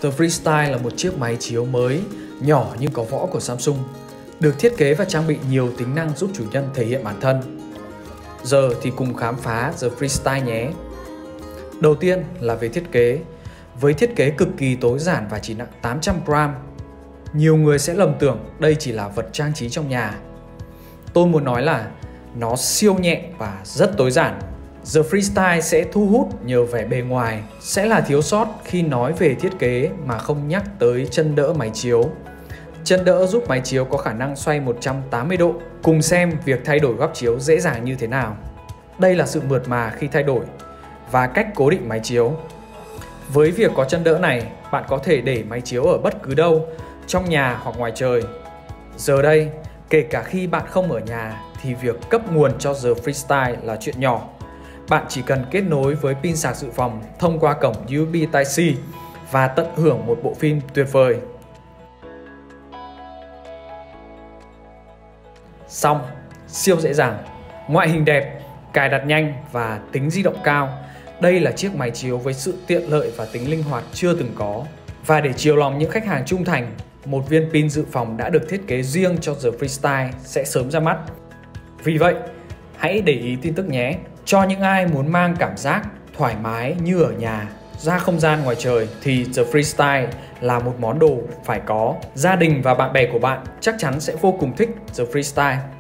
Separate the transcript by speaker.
Speaker 1: The Freestyle là một chiếc máy chiếu mới, nhỏ nhưng có võ của Samsung, được thiết kế và trang bị nhiều tính năng giúp chủ nhân thể hiện bản thân. Giờ thì cùng khám phá The Freestyle nhé! Đầu tiên là về thiết kế. Với thiết kế cực kỳ tối giản và chỉ nặng 800 gram, nhiều người sẽ lầm tưởng đây chỉ là vật trang trí trong nhà. Tôi muốn nói là nó siêu nhẹ và rất tối giản. The Freestyle sẽ thu hút nhờ vẻ bề ngoài, sẽ là thiếu sót khi nói về thiết kế mà không nhắc tới chân đỡ máy chiếu. Chân đỡ giúp máy chiếu có khả năng xoay 180 độ. Cùng xem việc thay đổi góc chiếu dễ dàng như thế nào. Đây là sự mượt mà khi thay đổi và cách cố định máy chiếu. Với việc có chân đỡ này, bạn có thể để máy chiếu ở bất cứ đâu, trong nhà hoặc ngoài trời. Giờ đây, kể cả khi bạn không ở nhà thì việc cấp nguồn cho The Freestyle là chuyện nhỏ. Bạn chỉ cần kết nối với pin sạc dự phòng thông qua cổng USB Type-C và tận hưởng một bộ phim tuyệt vời. Xong, siêu dễ dàng, ngoại hình đẹp, cài đặt nhanh và tính di động cao. Đây là chiếc máy chiếu với sự tiện lợi và tính linh hoạt chưa từng có. Và để chiều lòng những khách hàng trung thành, một viên pin dự phòng đã được thiết kế riêng cho The Freestyle sẽ sớm ra mắt. Vì vậy, hãy để ý tin tức nhé! Cho những ai muốn mang cảm giác thoải mái như ở nhà ra không gian ngoài trời thì The Freestyle là một món đồ phải có. Gia đình và bạn bè của bạn chắc chắn sẽ vô cùng thích The Freestyle.